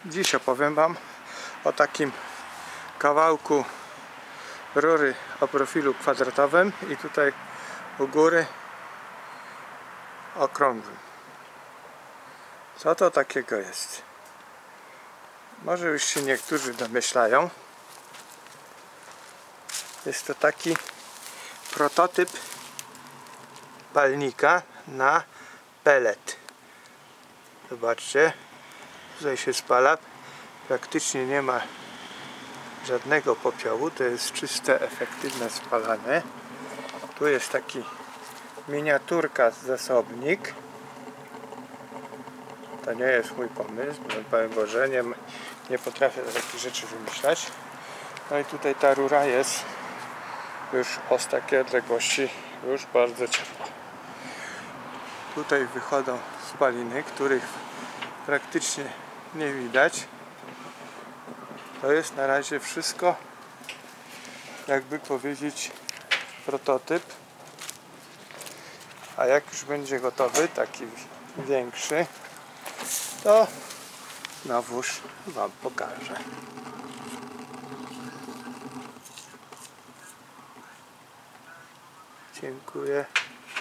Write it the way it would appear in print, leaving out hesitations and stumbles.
Dziś opowiem Wam o takim kawałku rury o profilu kwadratowym i tutaj u góry okrągłym. Co to takiego jest? Może już się niektórzy domyślają. Jest to taki prototyp palnika na pellet. Zobaczcie, tutaj się spala, praktycznie nie ma żadnego popiołu, to jest czyste, efektywne spalanie. Tu jest taki miniaturka zasobnik. To nie jest mój pomysł, powiem Boże, nie potrafię takich rzeczy wymyślać. No i tutaj ta rura jest już z takiej odległości już bardzo ciepła. Tutaj wychodzą spaliny, których praktycznie nie widać. To jest na razie wszystko, jakby powiedzieć, prototyp. A jak już będzie gotowy, taki większy, to znowuż Wam pokażę. Dziękuję.